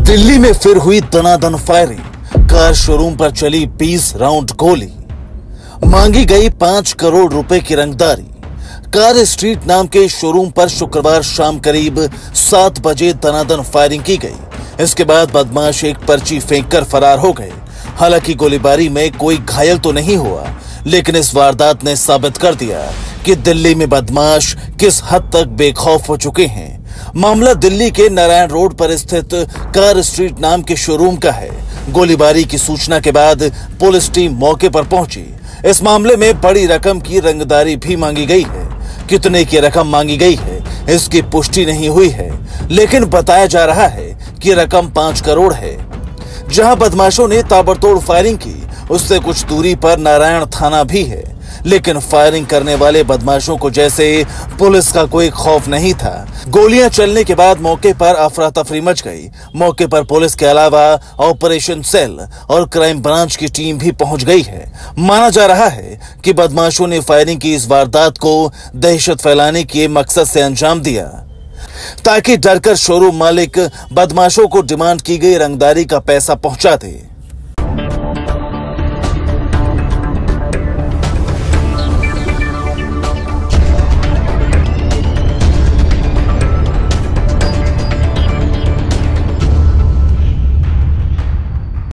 दिल्ली में फिर हुई दनादन फायरिंग। कार शोरूम पर चली 20 राउंड गोली। मांगी गई 5 करोड़ रुपए की रंगदारी। कार स्ट्रीट नाम के शोरूम पर शुक्रवार शाम करीब 7 बजे दनादन फायरिंग की गई। इसके बाद बदमाश एक पर्ची फेंककर फरार हो गए। हालांकि गोलीबारी में कोई घायल तो नहीं हुआ, लेकिन इस वारदात ने साबित कर दिया कि दिल्ली में बदमाश किस हद तक बेखौफ हो चुके हैं। मामला दिल्ली के नारायण रोड पर स्थित कार स्ट्रीट नाम के शोरूम का है। गोलीबारी की सूचना के बाद पुलिस टीम मौके पर पहुंची। इस मामले में बड़ी रकम की रंगदारी भी मांगी गई है। कितने की रकम मांगी गई है इसकी पुष्टि नहीं हुई है, लेकिन बताया जा रहा है कि रकम 5 करोड़ है। जहां बदमाशों ने ताबड़तोड़ फायरिंग की, उससे कुछ दूरी पर नारायण थाना भी है, लेकिन फायरिंग करने वाले बदमाशों को जैसे पुलिस का कोई खौफ नहीं था। गोलियां चलने के बाद मौके पर अफरा तफरी मच गई। मौके पर पुलिस के अलावा ऑपरेशन सेल और क्राइम ब्रांच की टीम भी पहुंच गई है। माना जा रहा है कि बदमाशों ने फायरिंग की इस वारदात को दहशत फैलाने के मकसद से अंजाम दिया, ताकि डरकर शोरूम मालिक बदमाशों को डिमांड की गई रंगदारी का पैसा पहुंचा दे।